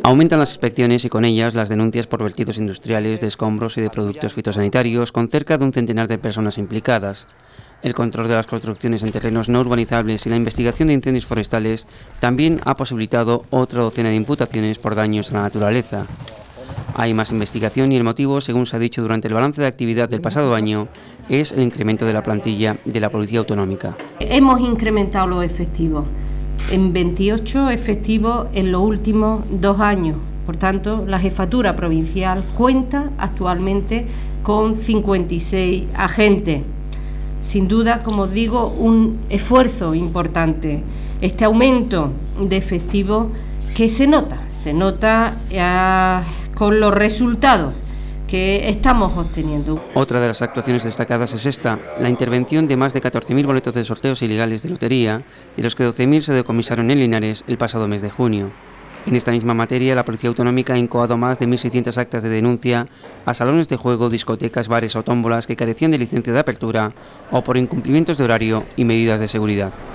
Aumentan las inspecciones y con ellas las denuncias por vertidos industriales de escombros y de productos fitosanitarios, con cerca de un centenar de personas implicadas. El control de las construcciones en terrenos no urbanizables y la investigación de incendios forestales también ha posibilitado otra docena de imputaciones por daños a la naturaleza. Hay más investigación y el motivo, según se ha dicho durante el balance de actividad del pasado año, es el incremento de la plantilla de la Policía Autonómica. Hemos incrementado los efectivos en 28 efectivos en los últimos 2 años. Por tanto, la Jefatura Provincial cuenta actualmente con 56 agentes. Sin duda, como os digo, un esfuerzo importante. Este aumento de efectivos que se nota con los resultados que estamos obteniendo. Otra de las actuaciones destacadas es esta, la intervención de más de 14.000 boletos de sorteos ilegales de lotería, de los que 12.000 se decomisaron en Linares el pasado mes de junio. En esta misma materia, la Policía Autonómica ha incoado más de 1.600 actas de denuncia a salones de juego, discotecas, bares o tómbolas que carecían de licencia de apertura o por incumplimientos de horario y medidas de seguridad.